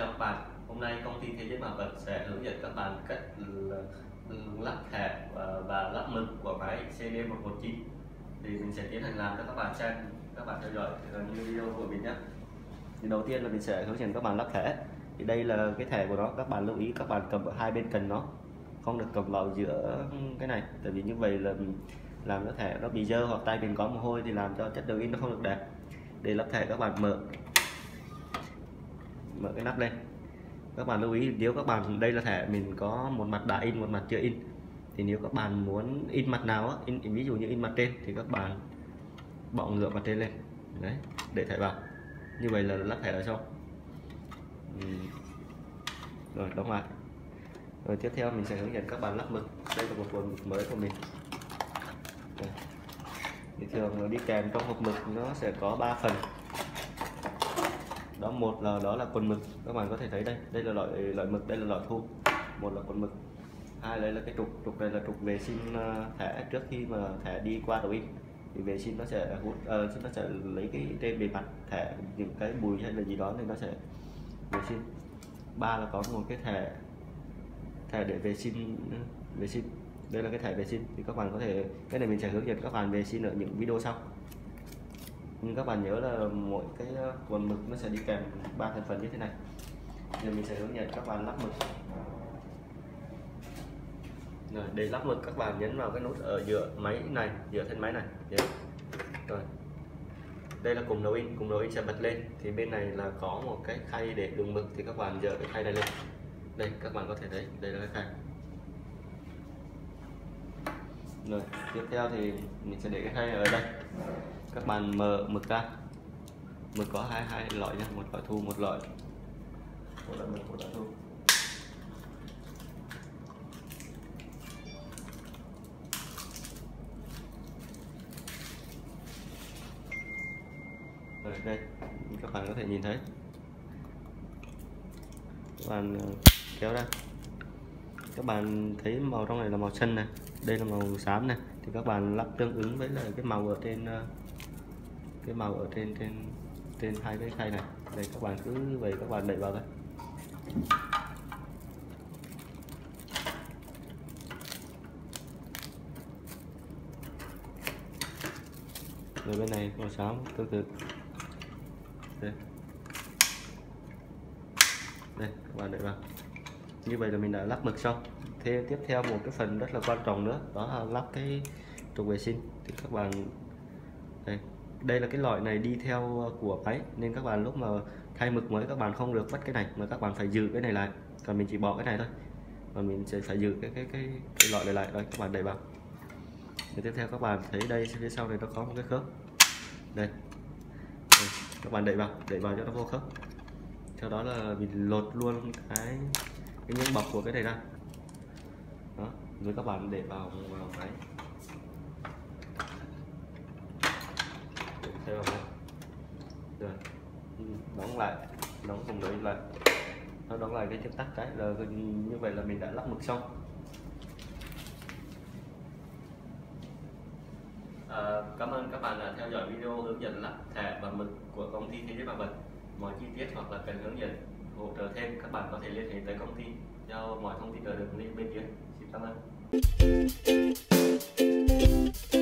chào các bạn. Hôm nay công ty Thế Giới Bảo Vật sẽ hướng dẫn các bạn cách lắp thẻ và lắp mực của máy CD119. Thì mình sẽ tiến hành làm cho các bạn xem, các bạn theo dõi như video của mình nhé. Thì đầu tiên là mình sẽ hướng dẫn các bạn lắp thẻ. Thì đây là cái thẻ của nó, các bạn lưu ý các bạn cầm ở hai bên cần nó, không được cầm vào giữa cái này, tại vì như vậy là làm cho thẻ nó bị dơ hoặc tay mình có mồ hôi thì làm cho chất lượng in nó không được đẹp. Để lắp thẻ các bạn mở cái nắp lên. Các bạn lưu ý, nếu các bạn đây là thẻ mình có một mặt đã in, một mặt chưa in, thì nếu các bạn muốn in mặt nào á, ví dụ như in mặt trên thì các bạn bọ ngửa mặt trên lên đấy để thẻ vào. Như vậy là lắp thẻ là xong. Rồi đóng lại. Rồi tiếp theo mình sẽ hướng dẫn các bạn lắp mực. Đây là một cuộn mực mới của mình. Đây. Thì thường đi kèm trong hộp mực nó sẽ có 3 phần. Một là đó là cuộn mực, các bạn có thể thấy đây là loại mực, đây là loại thu. Một là cuộn mực, hai là cái trục này là trục vệ sinh thẻ trước khi mà thẻ đi qua đầu in. Thì vệ sinh nó sẽ nó sẽ lấy cái trên bề mặt thẻ những cái bụi hay là gì đó thì nó sẽ vệ sinh. Ba là có một cái thẻ để vệ sinh. Đây là cái thẻ vệ sinh, thì các bạn có thể, cái này mình sẽ hướng dẫn các bạn vệ sinh ở những video sau. Nhưng các bạn nhớ là mỗi cái cuộn mực nó sẽ đi kèm 3 thành phần như thế này. Giờ mình sẽ hướng dẫn các bạn lắp mực. Rồi, để lắp mực các bạn nhấn vào cái nút ở giữa máy này, giữa thân máy này. Rồi, đây là cụm đầu in sẽ bật lên, thì bên này là có một cái khay để đựng mực, thì các bạn dỡ cái khay này lên. Đây các bạn có thể thấy, đây là cái khay. Rồi tiếp theo thì mình sẽ để cái khay ở đây. Các bạn mở mực ra. Mực có hai loại nhé, một loại thu, một loại mực, một loại thu. Rồi đây các bạn có thể nhìn thấy, các bạn kéo ra, các bạn thấy màu trong này là màu xanh này, đây là màu xám này, thì các bạn lắp tương ứng với là cái màu ở trên trên hai cái khay này. Đây các bạn cứ vậy các bạn đẩy vào đây. Rồi bên này màu xám tương tự. Đây các bạn đẩy vào. Như vậy là mình đã lắp mực xong. Thế tiếp theo một cái phần rất là quan trọng nữa, đó là lắp cái trục vệ sinh. Thì các bạn đây là cái loại này đi theo của máy, nên các bạn lúc mà thay mực mới các bạn không được vứt cái này, mà các bạn phải giữ cái này lại. Còn mình chỉ bỏ cái này thôi, và mình sẽ phải giữ cái loại này lại. Đây các bạn đẩy vào. Thì tiếp theo các bạn thấy đây phía sau này nó có một cái khớp đây, các bạn đẩy vào cho nó vô khớp. Sau đó là mình lột luôn cái miếng bọc của cái này ra đó, rồi các bạn để vào máy. Rồi đóng lại, đóng cùng đấy lại, nó đóng lại cái chữ tắt cái là như vậy là mình đã lắp mực xong. Cảm ơn các bạn đã theo dõi video hướng dẫn lắp thẻ và mực của công ty Thế Giới Bảo Vật. Mọi chi tiết hoặc là cần hướng dẫn hỗ trợ thêm, các bạn có thể liên hệ tới công ty theo mọi thông tin ở đường link bên dưới. Xin cảm ơn.